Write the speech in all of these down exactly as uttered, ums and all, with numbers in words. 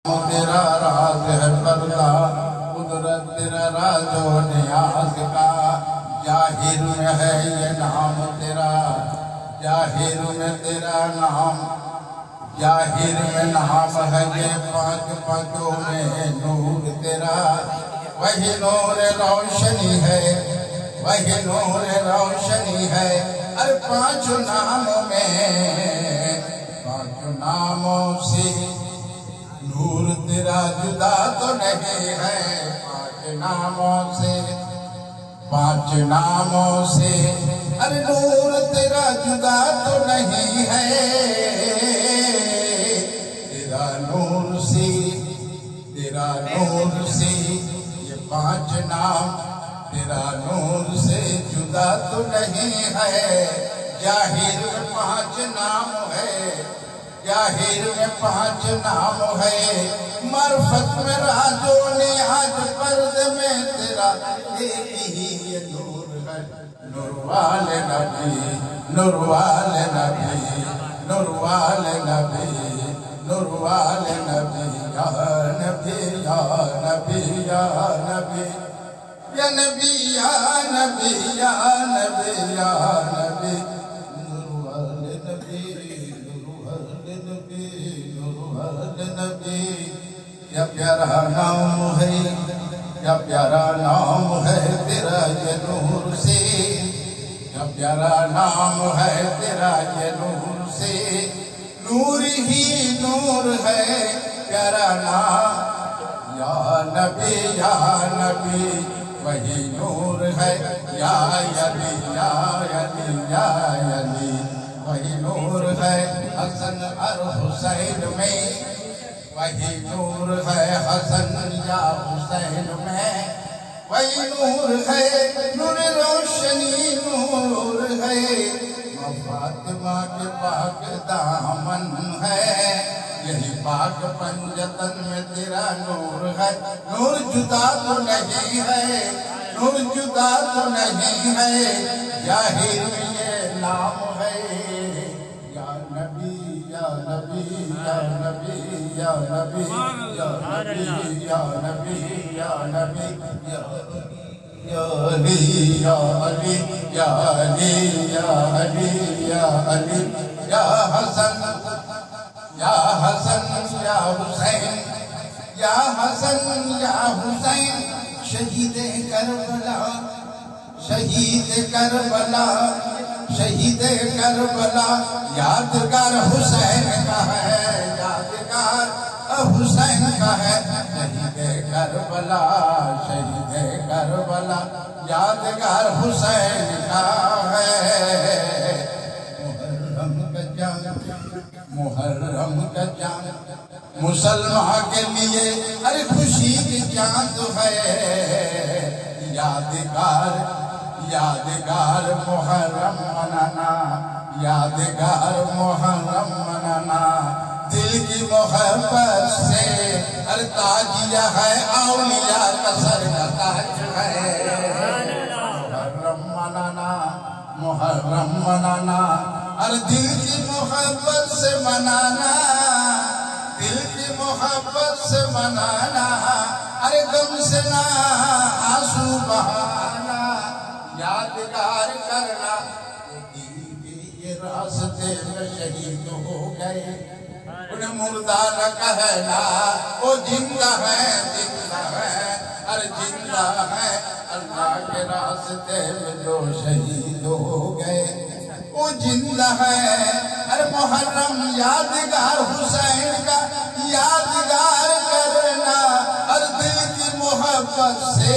تیرا راز ہے پردہ قدرت تیرا راز و نیاز کا ظاہر میں ہے یہ نام تیرا ظاہر میں تیرا نام ظاہر میں نام ہے یہ پانچ پانچوں میں نور تیرا وہی نور روشنی ہے وہی نور روشنی ہے ہر پانچ ناموں میں پانچ ناموں سے نور تیرا جدا تو نہیں ہے پانچ ناموں سے پانچ ناموں سے ارے نور تیرا جدا تو نہیں ہے تیرا نور سے تیرا نور سے یہ پانچ نام تیرا نور سے جدا تو نہیں ہے ظاہر میں پانچ نام ہے ظاہر میں پانچ نام ہے معرفت میں راز و نیاز پرد میں تیرا ایک ہی یہ نور ہے نور والے نبی نور والے نبی نور والے نبی نور والے نبی یا نبی یا نبی یا نبی یا نبی یا نبی یا نبی یا نبی نور والے نبی نبی یا پیارا نام ہے یا پیارا نام ہے تیرا یہ نور سے یا پیارا نام ہے تیرا یہ نور سے نور ہی نور ہے پیارا نام یا نبی یا نبی وہی نور ہے یا یلی یا یلی یا یلی وہی نور ہے حسن اور حسین میں وہی نور ہے حسن یا حسین میں وہی نور ہے نور روشنی نور ہے فاطمہ کے پاک دامن ہے یہی پاک پنجتن میں تیرا نور ہے نور جدا تو نہیں ہے نور جدا تو نہیں ہے ظاہر میں یہ نام ہے یا نبی یا نبی یا نبی یا نبی یا نبی یا نبی یا نبی یا علی یا علی یا علی یا علی یا علی یا حسن یا حسن یا حسین یا حسن یا حسین شہید کربلا شہید کربلا شہید کربلا یادگار حسین کا ہے یادگار حسین کا ہے شہید کربلا شہید کربلا یادگار حسین کا ہے محرم کا جان محرم کا جان مسلمان کے لیے ہر خوشی کی چاند ہے یادگار یادگار محرم منانا یادگار محرم منانا دل کی محبت سے ہر تاجیہ ہے اولیاء کا سر کا تاج ہے محرم منانا محرم منانا ہر دل کی محبت سے منانا دل کی محبت سے منانا ہر غم سے نہ آنسو بہانا یادگار کرنا یہ راستے میں شہید ہو گئے انہیں مردہ نہ کہنا وہ زندہ ہے زندہ ہے ہر زندہ ہے اللہ کے راستے میں جو شہید ہو گئے وہ زندہ ہے ہر محرم یادگار حسین کا یادگار کرنا ہر دل کی محبت سے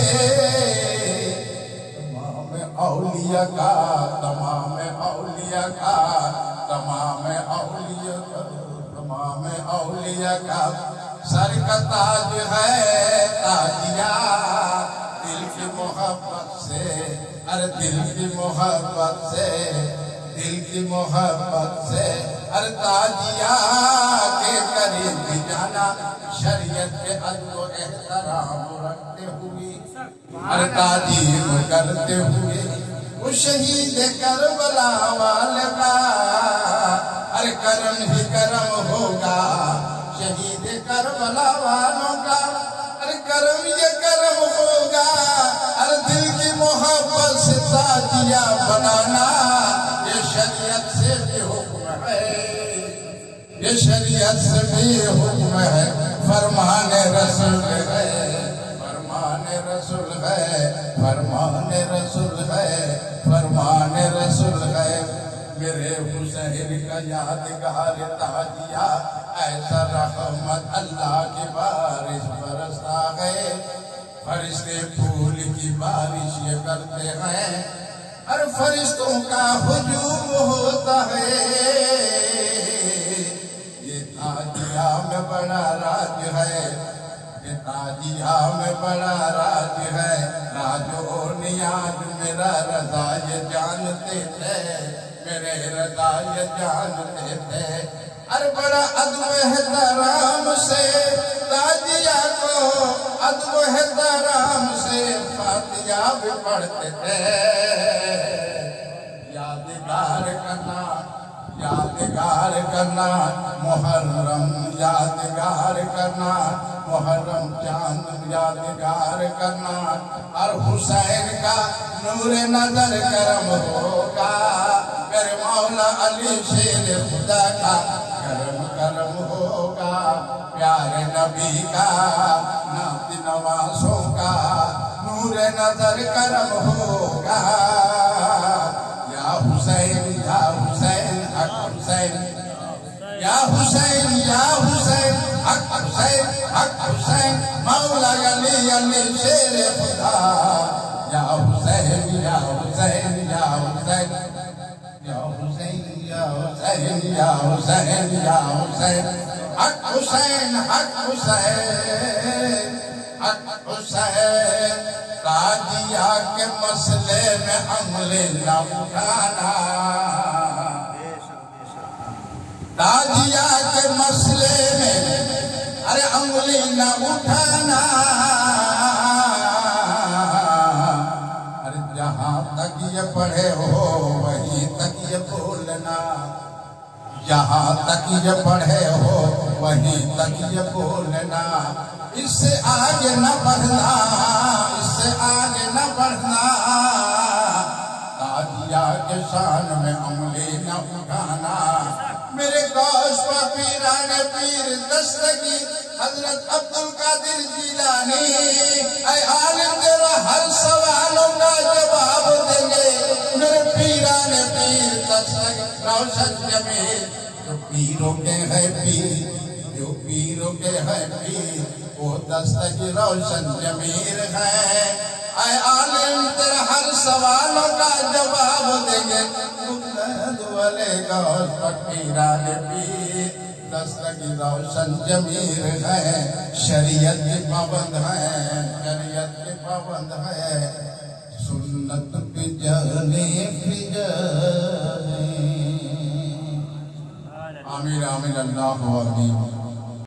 تمام اولیاء کا تمام اولیاء کا تمام اولیاء کا تمام اولیاء کا سر کا تاج ہے تاجیہ دل کی محبت سے ہر دل کی محبت سے دل کی محبت سے ہر تاجیہ کے قریب جانا شریعت کے ادب و احترام رکھتے ہوئے ہر تعظیم کرتے ہوئے وہ شہید کربلا والے کا ہر کرم ہی کرم ہوگا شہید کا کربلا والوں کا ارے کرم یہ کرم ہوگا ارے دل کی محبت سے تاجیہ بنانا یہ شریعت سے بھی حکم ہے یہ شریعت سے بھی حکم ہے فرمان رسول ہے فرمان رسول ہے فرمان رسول ہے فرمان رسول ہے میرے حسین کا یادگار تاجیہ ایسا رحمت اللہ کی بارش برستا ہے فرشتے پھول کی بارش یہ کرتے ہیں ہر فرشتوں کا ہجوم ہوتا ہے یہ تاجیہ میں بڑا راج ہے یہ تاجیہ میں بڑا راج ہے راج و نیاز میرا رضا یہ جانتے تھے میرے رضا یہ جانتے تھے ارے بڑا ادب احترام سے تاجیہ کو ادب احترام سے فاتحہ بھی پڑھتے تھے یادگار کرنا یادگار کرنا محرم یادگار کرنا محرم چاند یادگار کرنا اور حسین کا نور نظر کرم ہوگا میرے مولا علی شیر خدا کا کرم کرم ہوگا پیارے نبی کا نعت نوازوں کا نور نظر کرم ہوگا یا حسین یا حسین حق حسین یا حسین یا حسین حق حسین حق حسین مولا علی علی شیر خدا یا حسین یا حسین یا حسین یا حسین یا حسین یا حسین یا حسین حق حسین حق حسین حق حسین تاجیہ کے مسئلے میں عملے نہ اٹھانا تاجیہ کے مسئلے میں ارے عملے نہ اٹھانا ارے جہاں تک یہ پڑھے ہو وہیں تک یہ بولنا جہاں تک یہ پڑھے ہو وہیں تک یہ بولنا اس سے آگے نہ بڑھنا اس سے آگے نہ بڑھنا تاجیہ کے شان میں عملے نہ اٹھانا میرے گوش پا پیران پیر دستگی حضرت عبدالقادر جیلانی اے عالم تیرا ہر سوالوں کا جواب دیں گے میرے پیران پیر دستگی روشن جمیل جو پیروں کے ہے پیر جو پیروں کے ہے پیر وہ دستگی روشن جمیل ہے اے عالم تیرا ہر سوالوں کا جواب دیں گے والے گوش پر پیران پیر دستگی روشن جمیل ہے شریعت کے پابند ہے شریعت کے پابند ہے سنت پہ جانے پہ جانے آمین آمین اللہ آمین